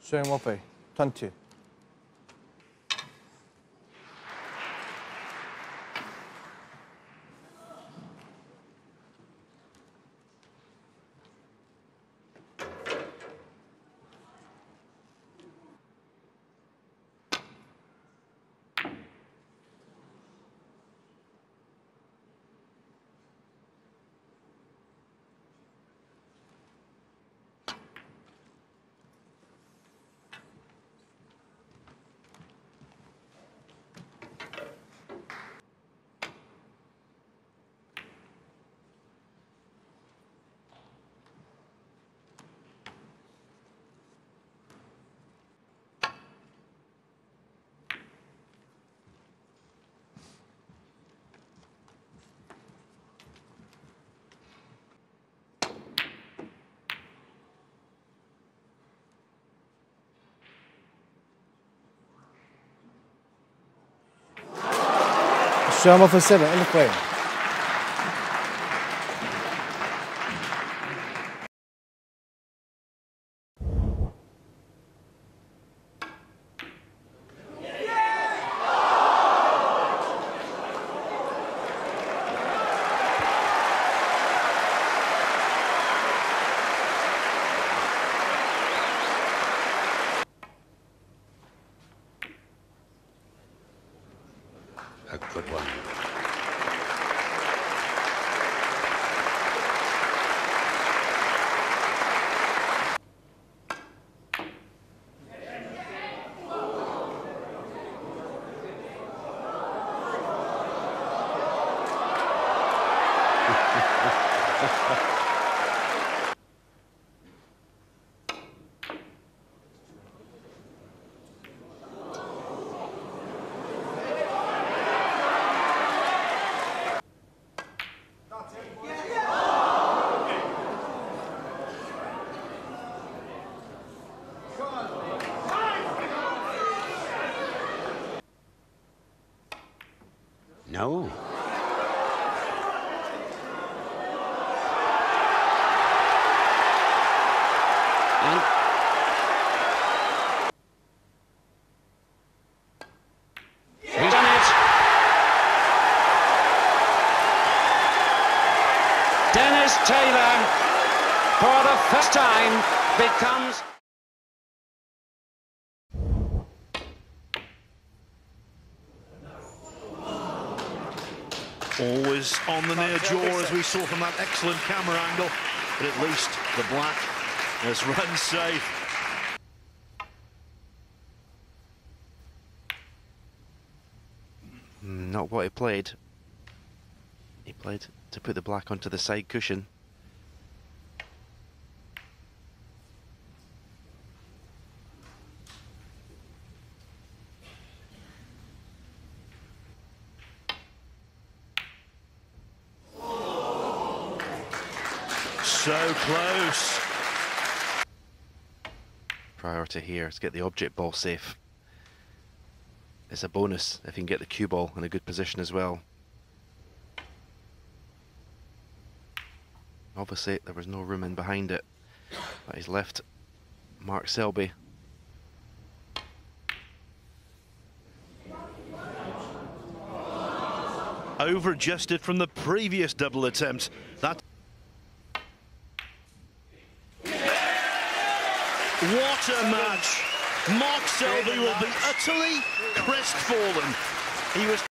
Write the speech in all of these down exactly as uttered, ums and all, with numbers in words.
Showing Wafe, twenty. Show him for seven in the frame. A good one. No. And he's done it. Dennis Taylor, for the first time, becomes... Always on the near jaw, as we saw from that excellent camera angle, but at least the black has run safe. Not what he played. He played to put the black onto the side cushion. So close. Priority here is get the object ball safe. It's a bonus if you can get the cue ball in a good position as well. Obviously there was no room in behind it, but he's left Mark Selby. Over adjusted from the previous double attempt. That What a match! Mark Selby will be utterly crestfallen. He was...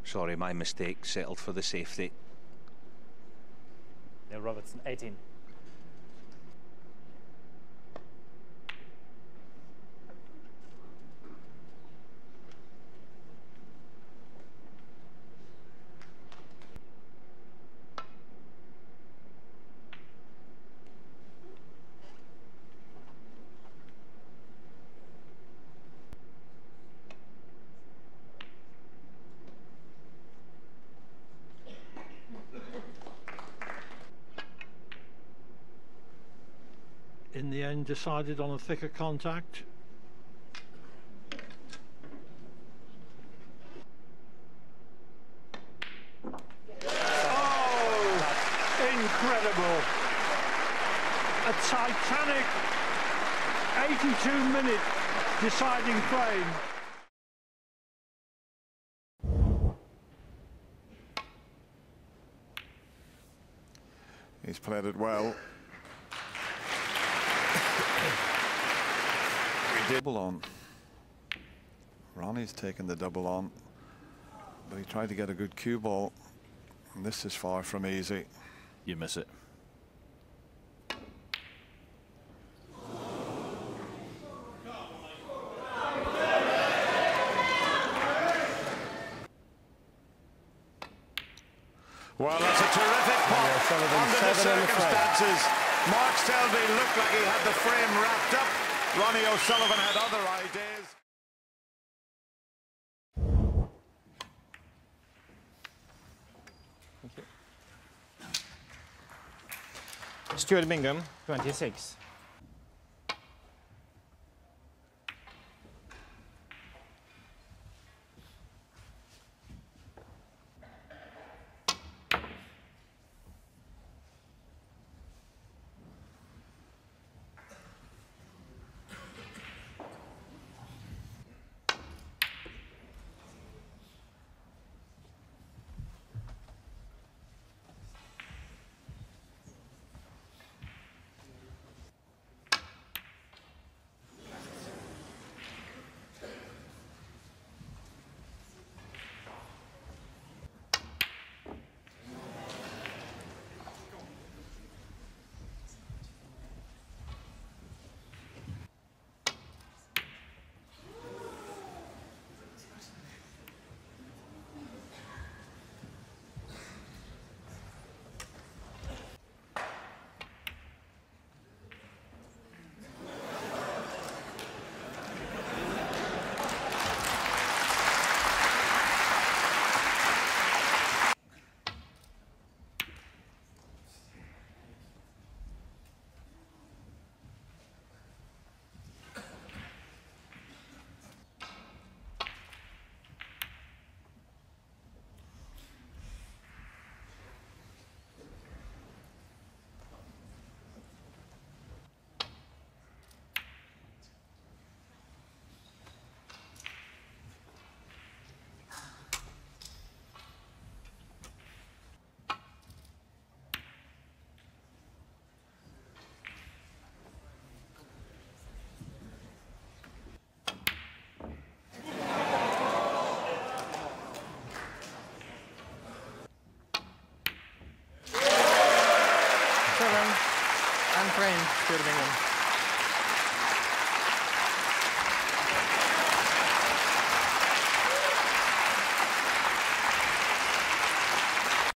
Sorry, my mistake. Settled for the safety. Neil Robertson, eighteen. In the end, decided on a thicker contact. Oh, incredible! A titanic eighty-two minute deciding frame. He's played it well. Double on. Ronnie's taken the double on, but he tried to get a good cue ball, and this is far from easy. You miss it. Well, that's a terrific pop under the circumstances. Mark Selby looked like he had the frame wrapped up. Ronnie O'Sullivan had other ideas. Stuart Bingham, twenty-six.